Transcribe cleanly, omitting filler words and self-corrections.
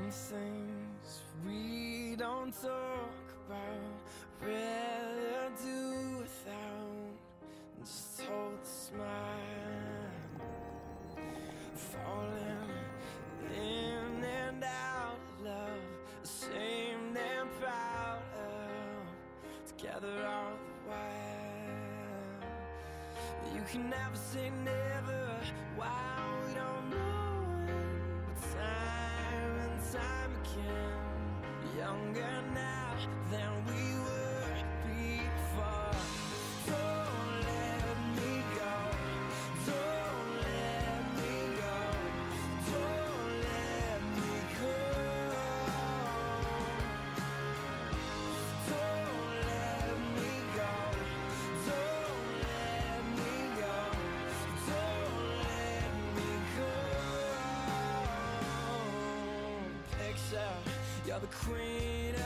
Some things we don't talk about, rather do without. Just hold the smile, falling in and out of love, ashamed and proud of, together all the while. You can never say never, why we don't know when, but time and time again, younger now than we were before. Don't let me go, don't let me go, don't let me go. Don't let me go, don't let me go, don't let me go. Picture, you're the queen